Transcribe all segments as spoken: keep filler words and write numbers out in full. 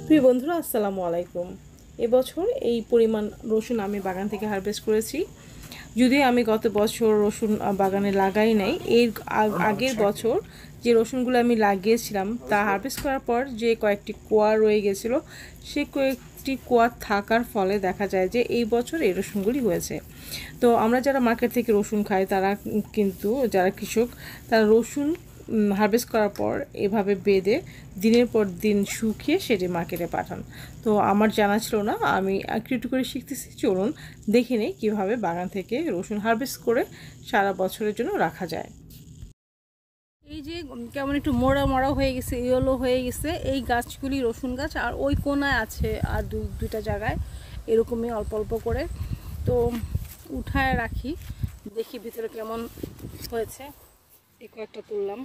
প্রিয় বন্ধুরা, আসসালামু আলাইকুম। এবছর এই পরিমাণ রসুন আমি বাগান থেকে হারভেস্ট করেছি। যদিও আমি গত বছর রসুন বাগানে লাগাই নাই, এর আগের বছর যে রসুনগুলো আমি লাগিয়েছিলাম তা হারভেস্ট করার পর যে কয়েকটি কোয়া রয়ে গেছিলো, সে কয়েকটি কোয়া থাকার ফলে দেখা যায় যে এই বছর এই রসুনগুলি হয়েছে। তো আমরা যারা মার্কেট থেকে রসুন খাই তারা কিন্তু, যারা কৃষক, তারা রসুন হারভেস্ট করার পর এভাবে বেঁধে দিনের পর দিন শুকিয়ে সেটি মার্কেটে পাঠান। তো আমার জানা ছিল না, আমি একটু একটু করে শিখতেছি। চলুন দেখে নেই কীভাবে বাগান থেকে রসুন হারভেস্ট করে সারা বছরের জন্য রাখা যায়। এই যে কেমন একটু মোড়া মোড়া হয়ে গেছে, ইয়েলো হয়ে গেছে, এই গাছগুলি রসুন গাছ। আর ওই কোনায় আছে আর দু দুইটা জায়গায় এরকমই অল্প অল্প করে। তো উঠায় রাখি, দেখি ভিতরে কেমন হয়েছে। এই কয়েকটা তুললাম,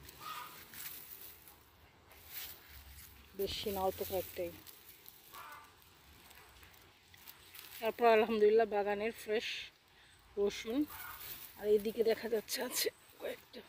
বেশি না, অল্প কয়েকটাই। তারপর আলহামদুলিল্লাহ বাগানের ফ্রেশ রসুন। আর এইদিকে দেখা যাচ্ছে আছে কয়েকটা।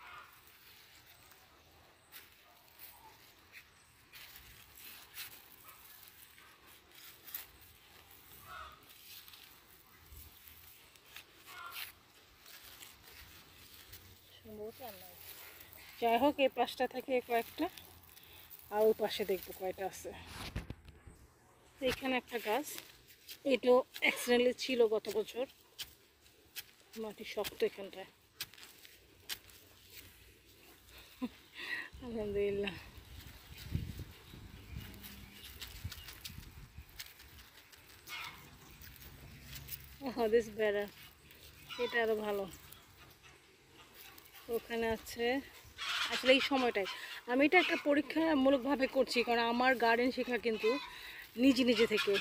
যাই হোক, এই পাশটা থেকে কয়েকটা, আর ওই পাশে দেখবো কয়টা আছে। এখানে একটা গাছ, এটাও অ্যাক্সিডেন্টলি ছিল গত বছর, মাটি শক্ত এখানটায়। আলহামদুলিল্লাহ। দিস বেড়া, এটা আরো ভালো। ওখানে আছে। আসলে এই সময়টাই আমি এটা একটা পরীক্ষামূলকভাবে করছি, কারণ আমার গার্ডেন শেখা কিন্তু নিজে নিজে থেকে।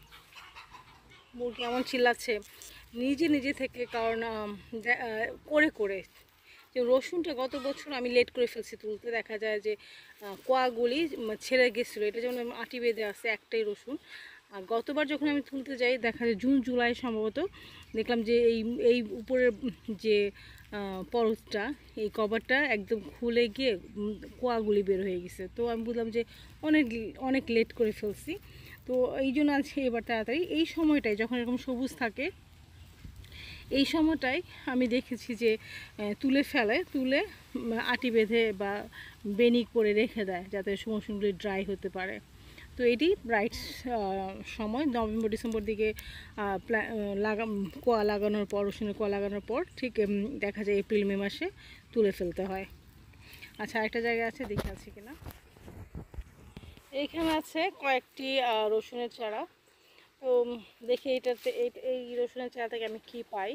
মুরগি এমন চিল্লাচ্ছে নিজে নিজে থেকে, কারণ করে করে যে রসুনটা গত বছর আমি লেট করে ফেলছি তুলতে। দেখা যায় যে কোয়াগুলি ছেড়ে গেছিলো, এটা যেমন আটি বেঁধে আছে একটাই রসুন। আর গতবার যখন আমি তুলতে যাই দেখা যায় জুন জুলাই সম্ভবত, দেখলাম যে এই এই উপরের যে পরতটা, এই কভারটা একদম খুলে গিয়ে কোয়াগুলি বের হয়ে গেছে। তো আমি বুঝলাম যে অনেক অনেক লেট করে ফেলছি। তো এই জন্য আছে এবার তাড়াতাড়ি এই সময়টায় যখন এরকম সবুজ থাকে, এই সময়টাই আমি দেখেছি যে তুলে ফেলে, তুলে আটি বেঁধে বা বেনি করে রেখে দেয় যাতে রসুনগুলি ড্রাই হতে পারে। তো এটি ব্রাইট সময় নভেম্বর ডিসেম্বর দিকে লাগা কোয়া লাগানোর পর, রসুনের কোয়া লাগানোর পর ঠিক দেখা যায় এপ্রিল মে মাসে তুলে ফেলতে হয়। আচ্ছা, আরেকটা জায়গা আছে, দেখে আছে কিনা। এইখানে আছে কয়েকটি রসুনের চারা। তো দেখি এইটাতে এই রসুনের চারা থেকে আমি কি পাই।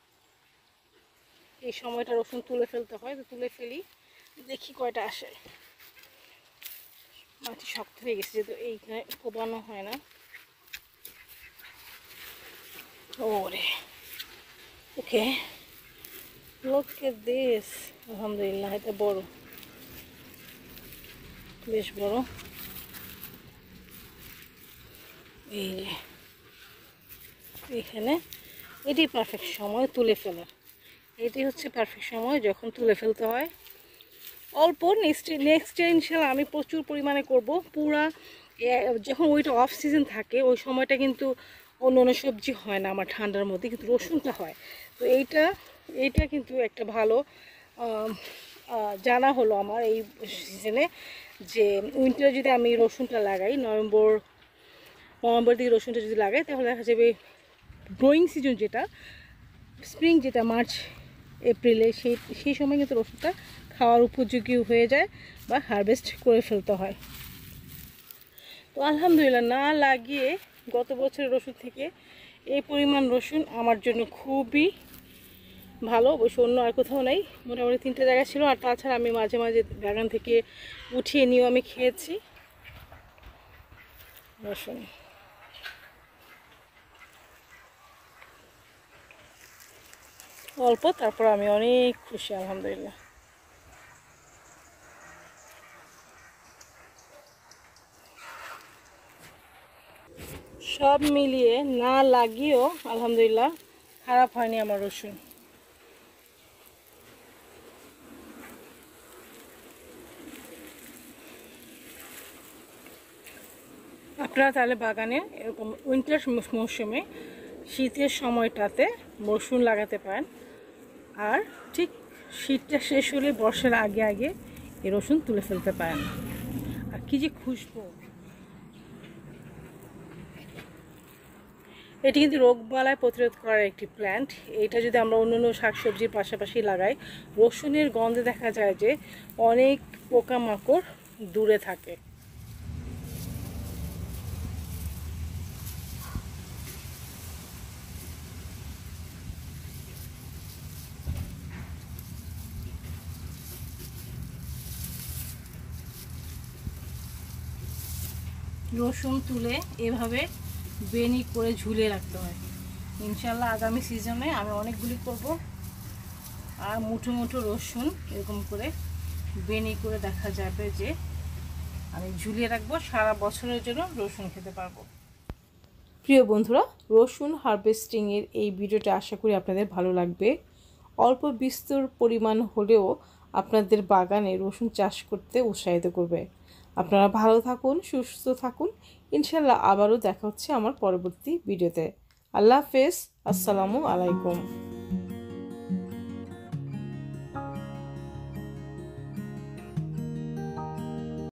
এই সময়টা রসুন তুলে ফেলতে হয়, তো তুলে ফেলি, দেখি কয়টা আসে। মাটি শক্ত হয়ে গেছে যেহেতু এইখানে কোপানো হয় না। ওরে, ওকে, লোক দিস। আলহামদুলিল্লাহ, এটা বড়, বেশ বড়। এই যে এখানে এটি পারফেক্ট সময় তুলে ফেলার। এটি হচ্ছে পারফেক্ট সময় যখন তুলে ফেলতে হয়। অল্প, নেক্সট নেক্সট ইনশাল্লাহ আমি প্রচুর পরিমাণে করব। পুরা যখন ওইটা অফ সিজন থাকে ওই সময়টা কিন্তু অন্য অন্য সবজি হয় না আমার ঠান্ডার মধ্যে, কিন্তু রসুনটা হয়। তো এইটা এইটা কিন্তু একটা ভালো জানা হলো আমার এই সিজনে, যে উইন্টারে যদি আমি রসুনটা লাগাই, নভেম্বর নভেম্বর দিকে রসুনটা যদি লাগাই, তাহলে দেখা যাবে গ্রোয়িং সিজন যেটা স্প্রিং, যেটা মার্চ এপ্রিলে, সেই সেই সময় কিন্তু রসুনটা খাওয়ার উপযোগী হয়ে যায় বা হারভেস্ট করে ফেলতে হয়। তো আলহামদুলিল্লাহ, না লাগিয়ে গত বছরের রসুন থেকে এই পরিমাণ রসুন আমার জন্য খুবই ভালো। অবশ্য অন্য আর কোথাও নেই, মোটামুটি তিনটে জায়গা ছিল। আর তাছাড়া আমি মাঝে মাঝে বাগান থেকে উঠিয়ে নিয়েও আমি খেয়েছি রসুন। অল্প, তারপর আমি অনেক খুশি আলহামদুলিল্লাহ। সব মিলিয়ে না লাগিয়েও আলহামদুলিল্লাহ খারাপ হয়নি আমার রসুন। আপনারা তাহলে বাগানে এরকম উইন্টার মৌসুমে শীতের সময়টাতে রসুন লাগাতে পারেন, আর ঠিক শীতটা শেষ হলে বর্ষার আগে আগে এই রসুন তুলে ফেলতে পারেন। আর কি যে খুশবু! এটি কিন্তু রোগবালাই প্রতিরোধ করার একটি প্ল্যান্ট। এটা যদি আমরা অন্যান্য শাকসবজির পাশাপাশি লাগাই, রসুনের গন্ধে দেখা যায় যে অনেক পোকামাকড় দূরে থাকে। রসুন তুলে এভাবে বেনি করে ঝুলিয়ে রাখতে হয়। ইনশাল্লাহ আগামী সিজনে আমি অনেকগুলি করব। আর মুঠো মুঠো রসুন এরকম করে বেনি করে দেখা যাবে যে আমি ঝুলিয়ে রাখবো, সারা বছরের জন্য রসুন খেতে পারবো। প্রিয় বন্ধুরা, রসুন হারভেস্টিংয়ের এই ভিডিওটা আশা করি আপনাদের ভালো লাগবে। অল্প বিস্তর পরিমাণ হলেও আপনাদের বাগানে রসুন চাষ করতে উৎসাহিত করবে। আপনারা ভালো থাকুন, সুস্থ থাকুন। ইনশাল্লাহ আবারও দেখা হচ্ছে আমার পরবর্তী ভিডিওতে। আল্লাহ হাফেজ, আসসালামু আলাইকুম।